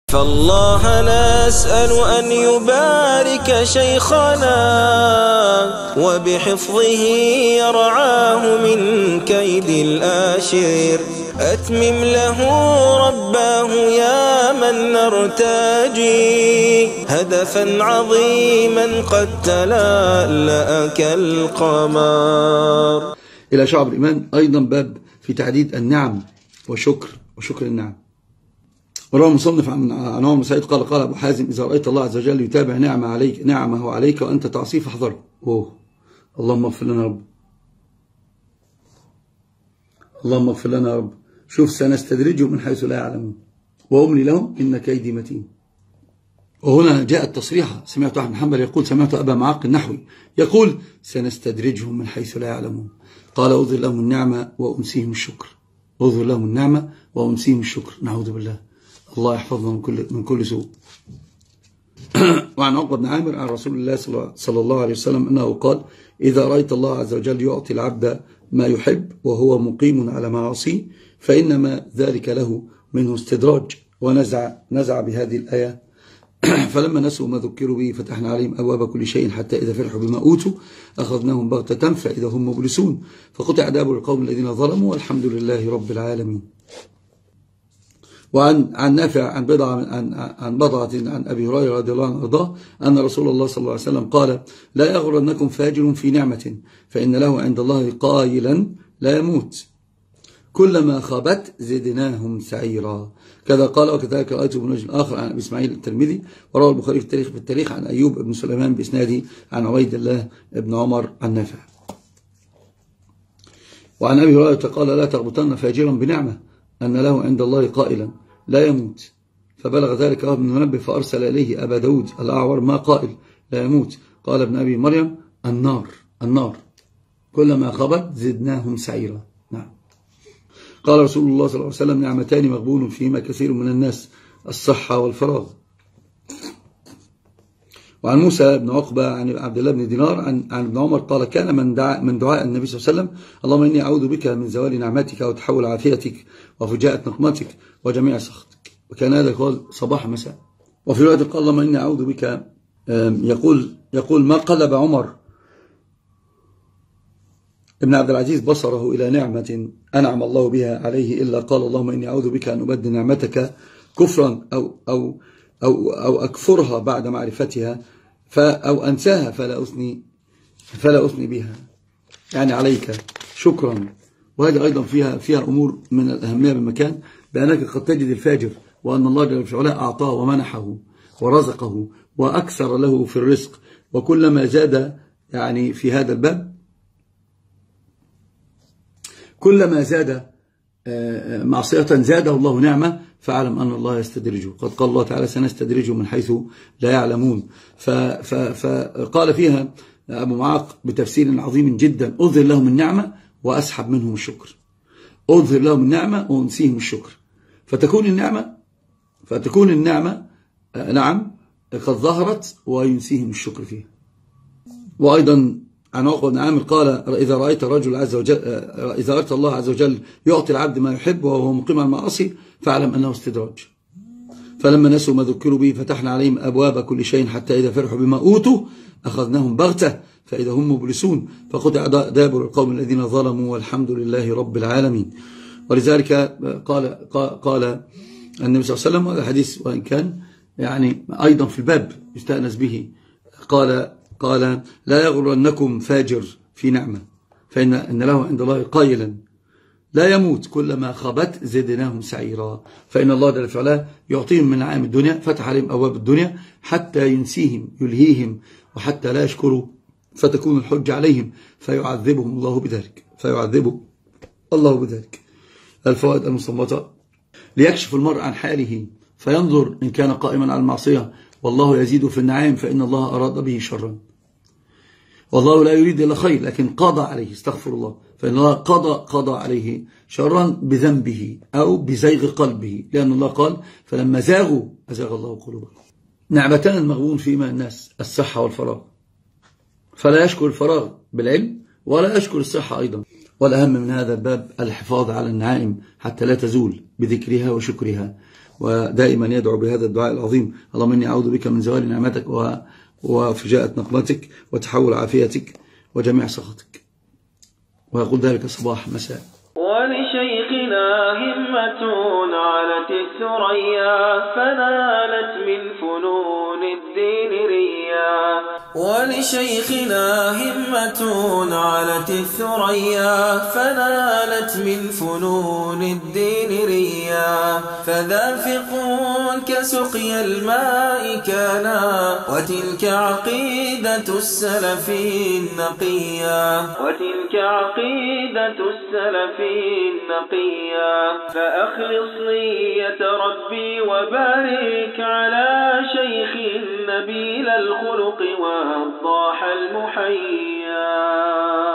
فالله نسأل أن يبارك شيخنا وبحفظه يرعاه من كيد الآشر. أتمم له رباه يا من نرتجي هدفا عظيما قد تلألأ كالقمر. إلى شعب الإيمان أيضا باب في تعديد النعم وشكر النعم. وروى المصنف عن عمر بن سعيد قال أبو حازم: إذا رأيت الله عز وجل يتابع نعمه عليك وأنت تعصيه فاحذره. اللهم اغفر لنا يا رب، اللهم اغفر لنا يا رب. شوف: سنستدرجهم من حيث لا يعلمون وأملي لهم إن كيدي متين. وهنا جاء التصريح، سمعت أحمد بن حنبل يقول: سمعت أبا معاق النحوي يقول: سنستدرجهم من حيث لا يعلمون. قال: أظهر لهم النعمة وأنسيهم الشكر، أظهر لهم النعمة وأنسيهم الشكر. نعوذ بالله، الله يحفظنا من كل سوء. وعن عقبة بن عامر عن رسول الله صلى الله عليه وسلم أنه قال: إذا رأيت الله عز وجل يعطي العبد ما يحب وهو مقيم على معاصيه فإنما ذلك له منه استدراج. ونزع بهذه الآية: فلما نسوا ما ذكروا به فتحنا عليهم أبواب كل شيء حتى إذا فرحوا بما أوتوا أخذناهم بغتة فإذا هم مبلسون فقطع دابر القوم الذين ظلموا والحمد لله رب العالمين. وعن نافع عن بضعة عن أبي هريرة رضي الله عنه وارضاه أن رسول الله صلى الله عليه وسلم قال: لا يغرنكم فاجر في نعمة فإن له عند الله قائلا لا يموت كلما خابت زدناهم سعيرا. كذا قال. وكذلك رأيته من وجه آخر عن أبي إسماعيل الترمذي. وروى البخاري في التاريخ عن أيوب بن سليمان بإسناده عن عبيد الله بن عمر عن نافع. وعن أبي هريرة قال: لا تغبطن فاجرا بنعمة أن له عند الله قائلا لا يموت. فبلغ ذلك ابن منبه فأرسل إليه أبا داود الأعور: ما قائل لا يموت؟ قال ابن أبي مريم: النار كلما خبت زدناهم سعيرا. نعم. قال رسول الله صلى الله عليه وسلم: نعمتان مغبون فيهما كثير من الناس، الصحة والفراغ. وعن موسى بن عقبة عن عبد الله بن دينار عن ابن عمر قال: كان من دعاء النبي صلى الله عليه وسلم: اللهم إني أعوذ بك من زوال نعمتك وتحول عافيتك وفجاءة نقمتك وجميع سخطك. وكان هذا قال صباح مساء. وفي رواية قال: اللهم إني أعوذ بك، يقول ما قلب عمر ابن عبد العزيز بصره إلى نعمة أنعم الله بها عليه إلا قال: اللهم إني أعوذ بك أن أبدل نعمتك كفرا أو أكفرها بعد معرفتها أو أنساها فلا أثني بها، يعني عليك شكرا. وهذه أيضا فيها أمور من الأهمية بالمكان، بأنك قد تجد الفاجر وأن الله جل وعلا أعطاه ومنحه ورزقه وأكثر له في الرزق، وكلما زاد يعني في هذا الباب كلما زاد معصية زاده الله نعمة، فاعلم أن الله يستدرجه. قد قال الله تعالى: سنستدرجه من حيث لا يعلمون. فقال فيها أبو معاق بتفسير عظيم جدا: أظهر لهم النعمة وأسحب منهم الشكر. أظهر لهم النعمة وأنسيهم الشكر، فتكون النعمة نعم قد ظهرت وينسيهم الشكر فيها. وأيضا عن عقبة بن عامر قال: إذا رأيت الله عز وجل يعطي العبد ما يحب وهو مقيم على المعاصي فاعلم أنه استدراج. فلما نسوا ما ذكروا به فتحنا عليهم أبواب كل شيء حتى إذا فرحوا بما أوتوا أخذناهم بغتة فإذا هم مبلسون فقطع دابر القوم الذين ظلموا والحمد لله رب العالمين. ولذلك قال النبي صلى الله عليه وسلم، وهذا حديث وإن كان يعني أيضا في الباب يستأنس به، قال: لا يغرنكم فاجر في نعمة فإن له عند الله قائلا لا يموت كلما خبت زدناهم سعيرا. فإن الله جل وعلا يعطيهم من نعم الدنيا، فتح عليهم أبواب الدنيا حتى يلهيهم وحتى لا يشكروا فتكون الحجة عليهم فيعذبهم الله بذلك. الفوائد المستنبطة: ليكشف المرء عن حاله فينظر إن كان قائما على المعصية والله يزيد في النعيم فإن الله أراد به شرا، والله لا يريد إلا خير لكن قضى عليه، استغفر الله، فإن الله قضى عليه شرا بذنبه أو بزيغ قلبه، لأن الله قال: فلما زاغوا أزاغ الله قلوبهم. نعمتان المغبون فيما الناس، الصحة والفراغ، فلا يشكر الفراغ بالعلم ولا يشكر الصحة أيضا. والأهم من هذا الباب الحفاظ على النعائم حتى لا تزول بذكرها وشكرها. ودائما يدعو بهذا الدعاء العظيم: اللهم إني أعوذ بك من زوال نعمتك وفجاءة نقمتك وتحول عافيتك وجميع سخطك. ويقول ذلك صباح مساء. ولشيخنا همة علت الثريا فنالت من فنون الدين ريا. ولشيخنا همة علت الثريا فنالت من فنون الدين ريا. فذا فقه كسقي الماء كانا وتلك عقيدة السلف النقيا. وتلك عقيدة السلف النقيا. فأخلص نية ربي وبارك على شيخ نبيل الخلق وضاح المحيا.